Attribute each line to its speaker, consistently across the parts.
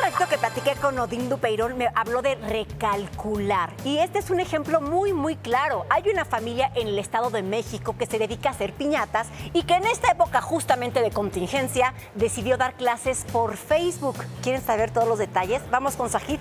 Speaker 1: ratito que platiqué con Odín Dupeirón me habló de recalcular. Y este es un ejemplo muy claro. Hay una familia en el Estado de México que se dedica a hacer piñatas y que en esta época justamente de contingencia decidió dar clases por Facebook. ¿Quieren saber todos los detalles? Vamos con Sajid.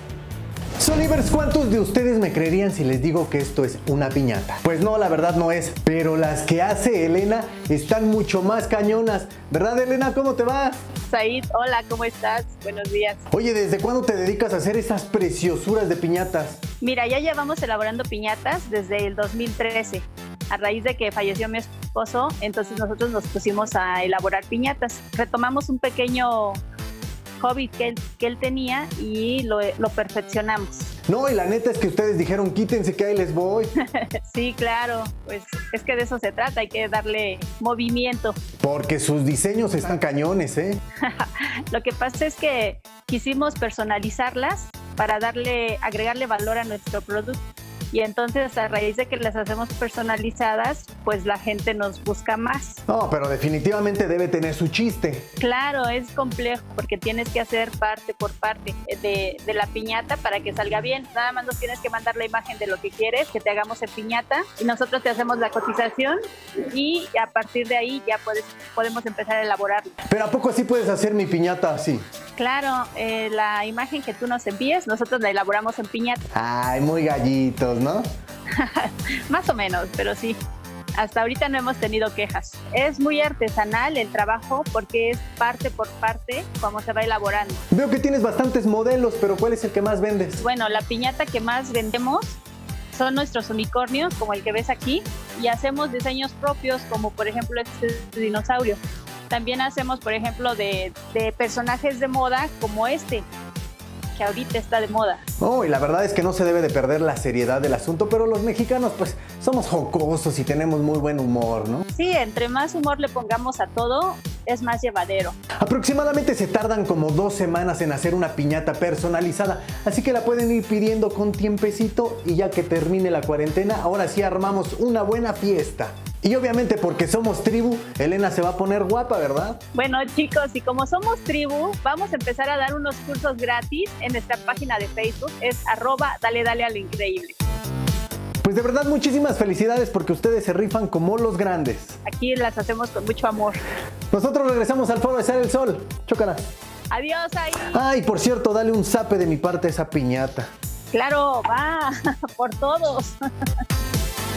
Speaker 2: Sonivers, ¿cuántos de ustedes me creerían si les digo que esto es una piñata? Pues no, la verdad no es, pero las que hace Elena están mucho más cañonas. ¿Verdad, Elena? ¿Cómo te va?
Speaker 3: Said, hola, ¿cómo estás? Buenos días.
Speaker 2: Oye, ¿desde cuándo te dedicas a hacer esas preciosuras de piñatas?
Speaker 3: Mira, ya llevamos elaborando piñatas desde el 2013. A raíz de que falleció mi esposo, entonces nosotros nos pusimos a elaborar piñatas. Retomamos un pequeño hobby que él tenía y lo perfeccionamos.
Speaker 2: No, y la neta es que ustedes dijeron, quítense que ahí les voy.
Speaker 3: Sí, claro, pues es que de eso se trata, hay que darle movimiento.
Speaker 2: Porque sus diseños están cañones, ¿eh?
Speaker 3: Lo que pasa es que quisimos personalizarlas para agregarle valor a nuestro producto. Y entonces a raíz de que las hacemos personalizadas, pues la gente nos busca más.
Speaker 2: No, pero definitivamente debe tener su chiste.
Speaker 3: Claro, es complejo porque tienes que hacer parte por parte de la piñata para que salga bien. Nada más nos tienes que mandar la imagen de lo que quieres, que te hagamos en piñata y nosotros te hacemos la cotización y a partir de ahí ya podemos empezar a elaborarlo.
Speaker 2: Pero ¿a poco así puedes hacer mi piñata así?
Speaker 3: Claro, la imagen que tú nos envíes, nosotros la elaboramos en piñata.
Speaker 2: Ay, muy gallitos, ¿no?
Speaker 3: Más o menos, pero sí. Hasta ahorita no hemos tenido quejas. Es muy artesanal el trabajo porque es parte por parte como se va elaborando.
Speaker 2: Veo que tienes bastantes modelos, pero ¿cuál es el que más vendes?
Speaker 3: Bueno, la piñata que más vendemos son nuestros unicornios, como el que ves aquí, y hacemos diseños propios, como por ejemplo este dinosaurio. También hacemos, por ejemplo, de personajes de moda como este, que ahorita está de moda.
Speaker 2: Oh, y la verdad es que no se debe de perder la seriedad del asunto, pero los mexicanos pues somos jocosos y tenemos muy buen humor, ¿no?
Speaker 3: Sí, entre más humor le pongamos a todo, es más llevadero.
Speaker 2: Aproximadamente se tardan como 2 semanas en hacer una piñata personalizada, así que la pueden ir pidiendo con tiempecito y ya que termine la cuarentena, ahora sí armamos una buena fiesta. Y obviamente porque somos tribu, Elena se va a poner guapa, ¿verdad?
Speaker 3: Bueno, chicos, y como somos tribu, vamos a empezar a dar unos cursos gratis en nuestra página de Facebook, es @dale a lo increíble.
Speaker 2: Pues de verdad muchísimas felicidades porque ustedes se rifan como los grandes.
Speaker 3: Aquí las hacemos con mucho amor.
Speaker 2: Nosotros regresamos al Foro de Sale el Sol. Chócala.
Speaker 3: Adiós, ahí.
Speaker 2: Ay, por cierto, dale un zape de mi parte a esa piñata.
Speaker 3: Claro, va, por todos.